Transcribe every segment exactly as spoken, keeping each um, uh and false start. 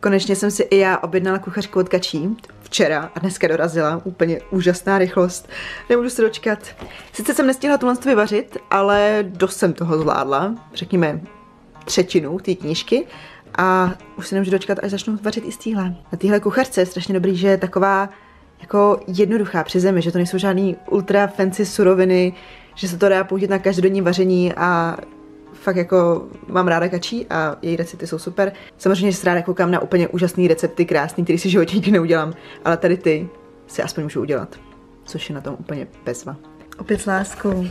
Konečně jsem si i já objednala kuchařku od Kačí včera a dneska dorazila. Úplně úžasná rychlost. Nemůžu se dočkat. Sice jsem nestihla tohle vyvařit, ale dost jsem toho zvládla. Řekněme třetinu té knížky. A už se nemůžu dočkat, až začnu vařit i z téhle. Na téhle kuchařce je strašně dobrý, že je taková jako jednoduchá při zemi, že to nejsou žádný ultra fancy suroviny, že se to dá použít na každodenní vaření a fakt jako mám ráda Kačí a její recepty jsou super. Samozřejmě, že se ráda koukám na úplně úžasné recepty, krásný, který si životě nikdy neudělám, ale tady ty si aspoň můžu udělat, což je na tom úplně bezva. Opět s láskou.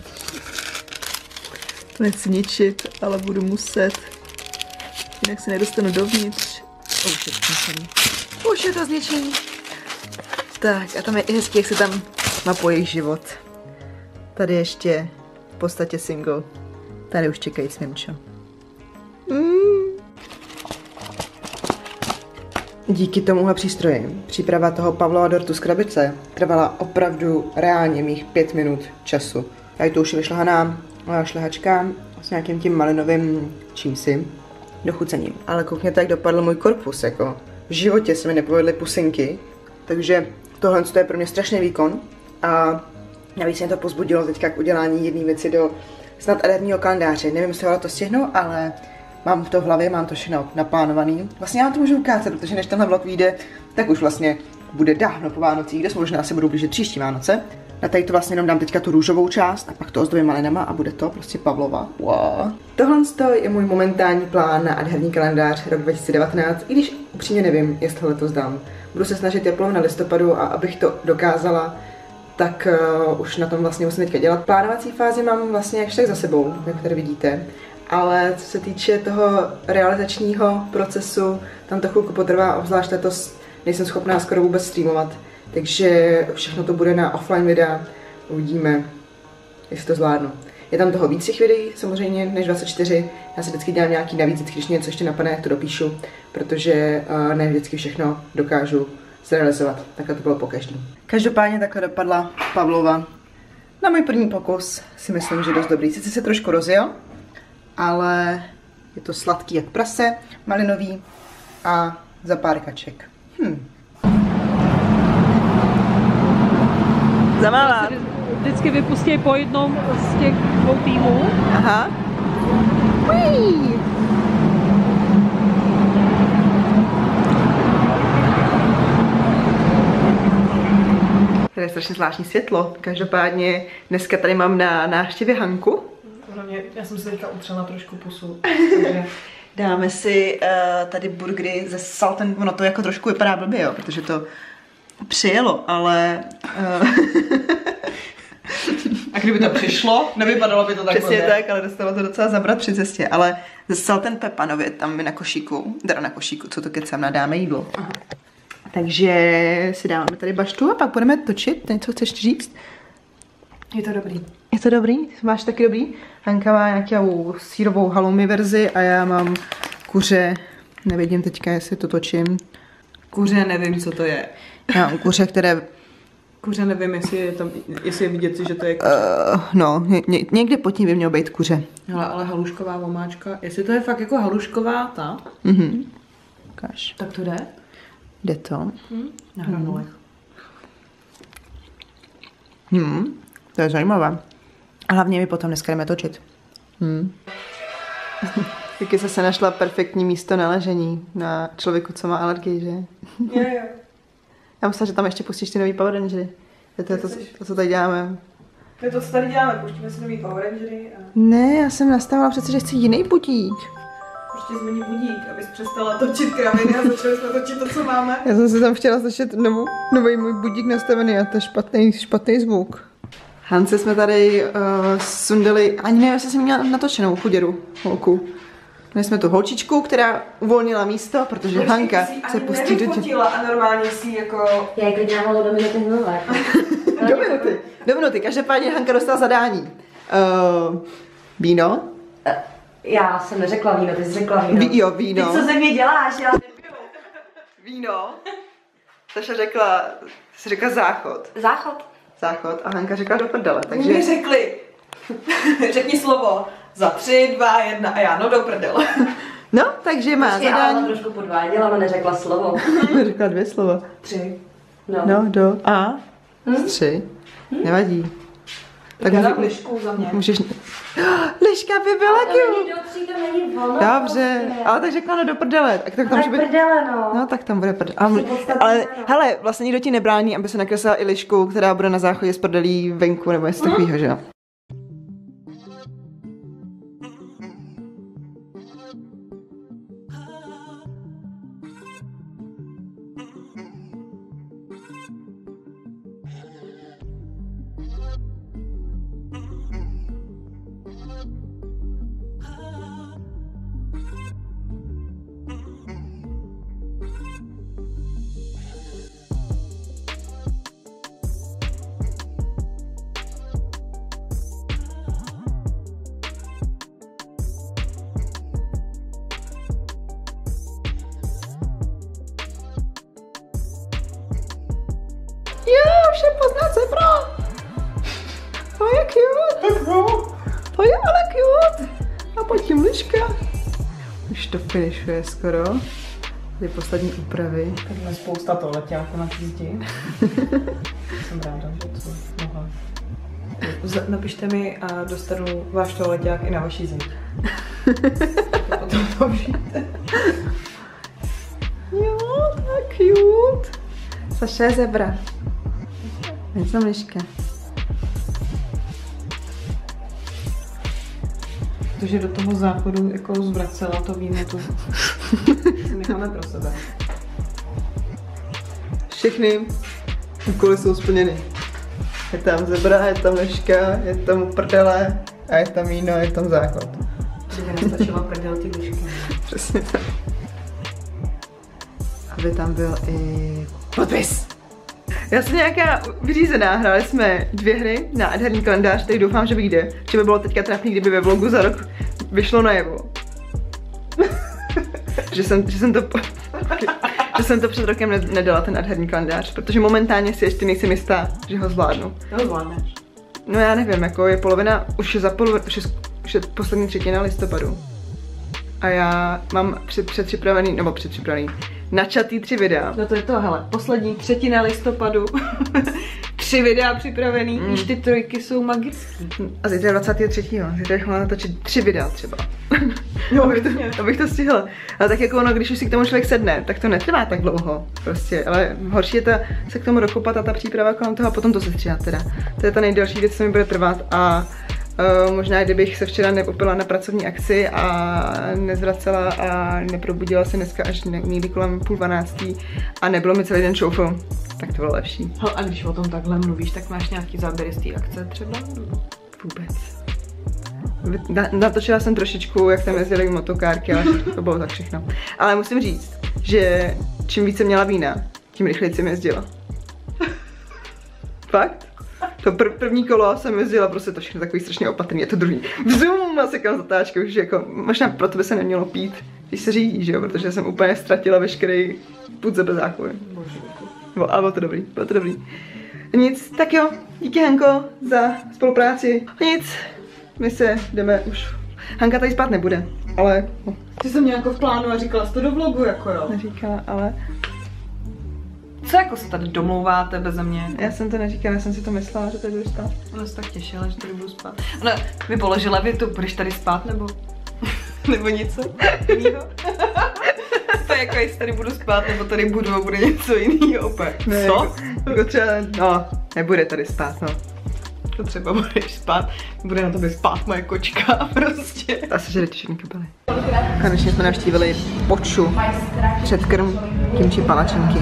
To nechci ničit, ale budu muset. Jinak se nedostanu dovnitř. Už je to zničený. Už je to zničený. Tak a tam je i hezký, jak se tam mapuje život. Tady ještě v podstatě single. Tady už čekají s Mimčo. Mm. Díky tomuhle přístroji příprava toho Pavlova dortu z krabice trvala opravdu reálně mých pět minut času. Já tu už je vyšlehaná šlehačka s nějakým tím malinovým čímsi dochucením. Ale koukněte, jak dopadl můj korpus, jako v životě se mi nepovedly pusinky, takže tohle je pro mě strašný výkon a navíc mě to pozbudilo teďka k udělání jedné věci do snad adventního kalendáře. Nevím, jestli to stihnu, ale mám to v hlavě, mám to všechno naplánovaný. Vlastně já vám to můžu ukázat, protože než tenhle vlog vyjde, tak už vlastně bude dávno po Vánocích, kde se možná se budou blížit příští Vánoce. Na tady to vlastně jenom dám teďka tu růžovou část a pak to ozdobím malinama a bude to prostě Pavlova. Wow. Tohle je můj momentální plán na adventní kalendář rok dva tisíce devatenáct, i když upřímně nevím, jestli letos dám. Budu se snažit teplo na listopadu a abych to dokázala, tak uh, už na tom vlastně musím teďka dělat. Plánovací fázi mám vlastně jakž tak za sebou, jak tady vidíte. Ale co se týče toho realizačního procesu, tam to chvilku potrvá, obzvlášť letos nejsem schopná skoro vůbec streamovat. Takže všechno to bude na offline videa, uvidíme, jestli to zvládnu. Je tam toho víc těch videí, samozřejmě, než dvacet čtyři. Já si vždycky dělám nějaký navíc, když něco ještě napadne, jak to dopíšu, protože uh, ne vždycky všechno dokážu zrealizovat. Takhle to bylo po každý. Každopádně takhle dopadla Pavlova. Na můj první pokus si myslím, že dost dobrý. Sice se trošku rozjel, ale je to sladký jak prase, malinový a za pár kaček. Hm. Zamalá. Vždycky vypustí po jednom z těch dvou týmů. Aha. Uí. Tady je strašně zvláštní světlo. Každopádně dneska tady mám na návštěvě Hanku. Já jsem si teďka utřela trošku pusu. Takže dáme si uh, tady burgery ze salt and... Ono to jako trošku vypadá blbě, jo, protože to přijelo, ale... Uh... A kdyby to přišlo, nevypadalo by to tak. Přesně tak, ale dostalo to docela zabrat při cestě, ale ze salt and pepanovi tam mi na košíku, teda na košíku, co to kecám, nadáme jídlo. Aha. Takže si dáme tady baštu a pak budeme točit. Něco chceš říct? Je to dobrý. Je to dobrý? Máš taky dobrý? Hanka má nějakou sírovou halloumi verzi a já mám kuře, nevidím teďka, jestli to točím. Kuře nevím, co to je. Já mám kuře, které... Kuře nevím, jestli je, tam, jestli je vidět, že to je kuře. Uh, no, ně, ně, někde pod tím by mělo být kuře. Hele, ale halušková omáčka, jestli to je fakt jako halušková ta, mhm. Ukáž. Tak to jde? Jde to. Hmm? Na hranolech. Hmm, to je zajímavé. A hlavně mi potom dneska jdeme točit. Hmm. Taky se našla perfektní místo na ležení na člověku, co má alergii, že? Jo, jo. Já myslím, že tam ještě pustíš ty nový Power Rangery. To je to, to, to, co tady děláme. To je to, co tady děláme, pustíme si nový Power Rangery a... Ne, já jsem nastavila přece, že chci jiný budík. Prostě změní budík, abys přestala točit kraviny a začali jsme točit to, co máme. Já jsem si tam chtěla slyšet novou, nový můj budík nastavený a to je špatný, špatný zvuk. Hance jsme tady uh, sundali, ani nevím, jestli jsem měla natočenou chuděru holku. My jsme tu holčičku, která uvolnila místo, protože Počkej, Hanka se pustí do těch... a normálně si jako... Já jako dělám do minuty nula. Do minuty, do minuty. Každopádně Hanka dostala zadání. Uh, víno? Já jsem neřekla víno, ty jsi řekla víno. Ví, jo, víno. Ty co ze mě děláš? Já nepiju. Víno. Saša řekla, jsi řekla záchod. Záchod. Záchod a Hanka řekla do prdele, takže... Mě řekli. Řekni slovo. Za tři, dva, jedna a já, no do prdele. No, takže má Počkej, ale zadání. trošku podváděla, ale neřekla slovo. Řekla dvě slova. Tři. No. No, do a tři. Nevadí. Tak Já může, dám lišku za mě. můžeš... Liška by byla Ale to cute. není do tří, to není ono. Dobře, prostě. ale tak řekla no do prdele. Tak, tak tam Ale může být... prdele, no. No, tak tam bude prdele. A, Prostě podstatný ale jméno. hele, vlastně nikdo ti nebrání, aby se nakreslila i lišku, která bude na záchodě s prdelí venku nebo něco takového, že jo? Jo, už je poznat zebra. To je cute. To je ale cute. A pojď tím liška. Už to finišuje skoro. Ty poslední úpravy. Tady je spousta toaleťáků na té zdi. Jsem ráda, že to mohla. Z- Napište mi a dostanu váš toaleťák i na vaší zdi. Potom to užijte. Jo, tak cute. Saša je zebra. Já jsem liška. Protože do toho záchodu jako zvracela, to víme, to si necháme pro sebe. Všechny úkoly jsou splněny. Je tam zebra, je tam liška, je tam prdele a je tam víno, je tam záchod. Kdyby nestačila prdel ty lišky. Přesně tak. Aby tam byl i podpis. Já jsem nějaká vyřízená, hráli jsme dvě hry na adherní kalendář, tak doufám, že vyjde. Že by bylo teďka trapný, kdyby ve vlogu za rok vyšlo najevo. že, jsem, že, jsem to, že jsem to před rokem nedala, ten adherní kalendář, protože momentálně si ještě nejsem jistá, že ho zvládnu. To zvládneš. No já nevím, jako je polovina, už je za polovinu, už je, už je poslední třetina listopadu. A já mám před, předpřipravený, nebo předpřipravený, načatý tři videa. No to je to, hele, poslední třetina listopadu, tři videa připravený, mm. Již ty trojky jsou magický. A zítra je dvacátého třetího Zítra bych mohla natočit tři videa třeba. Jo, abych, to, abych to stihla. Ale tak jako ono, když už si k tomu člověk sedne, tak to netrvá tak dlouho. Prostě, ale horší je ta, se k tomu dokopat a ta příprava kolem toho a potom to sestříhat teda. To je ta nejdelší věc, co mi bude trvat a Uh, možná kdybych se včera neopila na pracovní akci a nezvracela a neprobudila se dneska až někdy kolem půl dvanáctý a nebylo mi celý den šoufl, tak to bylo lepší. Hele, a když o tom takhle mluvíš, tak máš nějaký záběry z té akce třeba? Vůbec. Na, natočila jsem trošičku, jak tam jezdili motokárky, ale to bylo tak všechno. Ale musím říct, že čím více měla vína, tím rychleji jsem jezdila. Fakt? To pr první kolo jsem jezdila prostě to všechno takový strašně opatrný, je to druhý. Vzum a sekám zatáčky, už jako, možná proto by se nemělo pít, když se řídí, že jo, protože jsem úplně ztratila veškerý pud bez záchody. Bylo, ale bylo to dobrý, bylo to dobrý. Nic, tak jo, díky Hanko za spolupráci. Nic, my se jdeme už. Hanka tady spát nebude, ale... No. Ty jsem nějak v plánu a říkala jsi to do vlogu, jako jo. Neříkala, ale... Co jako se tady domlouváte beze mě? Já jsem to neříkala, já jsem si to myslela, že tady budu spát. Ona se tak těšila, že tady budu spát. Ona mi položila větu, budeš tady spát nebo... nebo něco jiného? To je jako, jestli tady budu spát, nebo tady budu a bude něco jiného opět. Ne, Co? Jako, jako třeba, no, nebude tady spát, no. To třeba budeš spát, bude na tobě spát moje kočka prostě. Asi žere ty všechny kabely. Konečně jsme navštívili Poču, předkrm, kimči palačinky.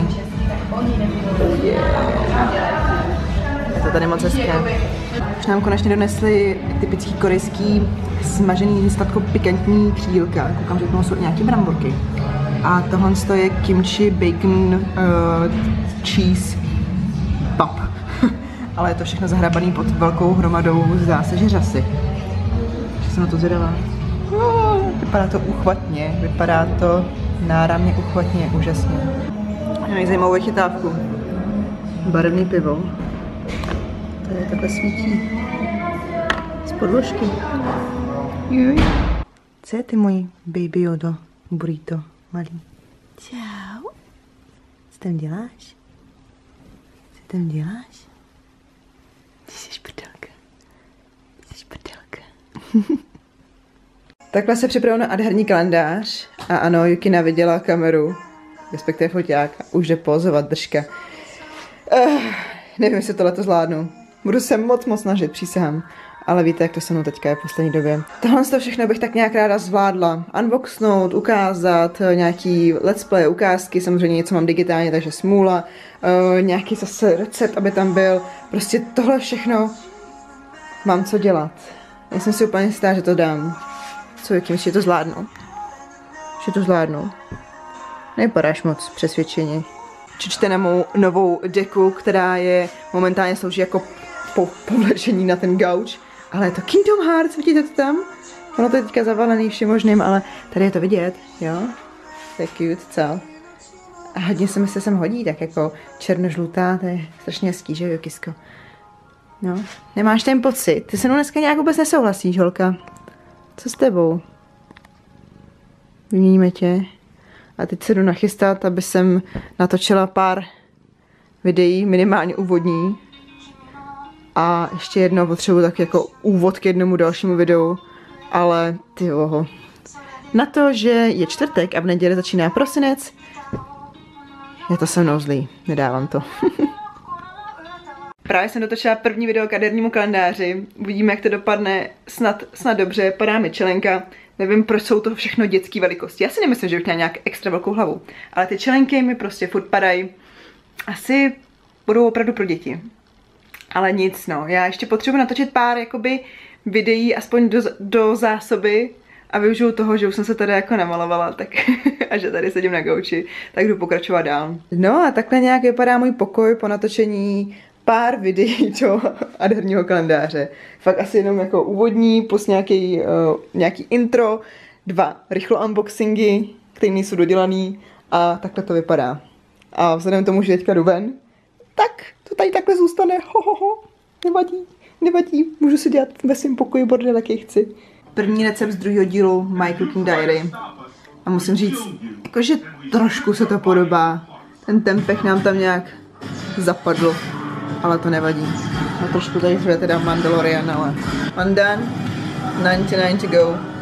Yeah. Je to tady moc hezké. Už nám konečně donesli typický korejský smažený sladko pikantní křílka. Koukám, že tomu jsou nějaké bramborky. A tohle je kimchi bacon uh, cheese pap. Ale je to všechno zahrabaný pod velkou hromadou záseže řasy. Že jsem na to zvědavá. Oh, vypadá to uchvatně, vypadá to náramně uchvatně, úžasně. Mají zajímavou chytávku. Barevný pivo. Tady takhle svítí. Z podložky. Juj. Co je ty, můj baby Yodo? burrito, malý. Čau. Co tam děláš? Co tam děláš? Ty jsi prdelka. Ty jsi prdelka. Takhle se připravil na adherní kalendář a ano, Yukina viděla kameru, respektive foťák, a už jde pozovat držka. Uh, nevím, jestli tohle to zvládnu. Budu se moc moc snažit, přísahám. Ale víte, jak to se mnou teďka je v poslední době. Tohle to všechno bych tak nějak ráda zvládla. Unboxnout, ukázat, nějaký let's play, ukázky, samozřejmě něco mám digitálně, takže smůla. Uh, nějaký zase recept, aby tam byl. Prostě tohle všechno mám co dělat. Já jsem si úplně jistá, že to dám. Co jakým, že to zvládnu? Že to zvládnu? Nevypadáš moc přesvědčeně. Čečte na mou novou deku, která je momentálně slouží jako po povlečení na ten gauč. Ale je to Kingdom Hearts, vidíte to tam? Ono to je teďka zavalený všem možným, ale tady je to vidět, jo? To je cute, co? A hodně se mi se sem hodí, tak jako černožlutá, to je strašně hezký, že jo, Kisko? No, nemáš ten pocit? Ty se mnou dneska nějak vůbec nesouhlasíš, holka. Co s tebou? Vyměníme tě. A teď se jdu nachystat, aby jsem natočila pár videí, minimálně úvodní. A ještě jedno potřebuji tak jako úvod k jednomu dalšímu videu. Ale ty oho. Na to, že je čtvrtek a v neděli začíná prosinec, je to se mnou zlý. Nedávám to. Právě jsem dotočila první video k adhernímu kalendáři. Uvidíme, jak to dopadne. Snad, snad dobře. Padá mi čelenka. Nevím, proč jsou to všechno dětské velikosti. Já si nemyslím, že bych měla nějak extra velkou hlavu. Ale ty čelenky mi prostě furt padají. Asi budou opravdu pro děti. Ale nic, no. Já ještě potřebuji natočit pár jakoby videí, aspoň do, do zásoby. A využiju toho, že už jsem se tady jako namalovala, tak a že tady sedím na gauči, tak jdu pokračovat dál. No a takhle nějak vypadá můj pokoj po natočení pár videí do adherního kalendáře. Fakt asi jenom jako úvodní, plus nějaký, uh, nějaký intro, dva rychlo unboxingy, které nejsou dodělaný a takhle to vypadá. A vzhledem k tomu, že teďka jdu ven, tak to tady takhle zůstane, ho, ho, ho. Nevadí, nevadí, můžu si dělat ve svém pokoji bordel, jaký chci. První recept z druhého dílu My Cooking Diary. A musím říct, jakože trošku se to podobá. Ten tempeh nám tam nějak zapadl, ale to nevadí. A trošku tady je teda Mandalorian, ale one done, ninety-nine to go.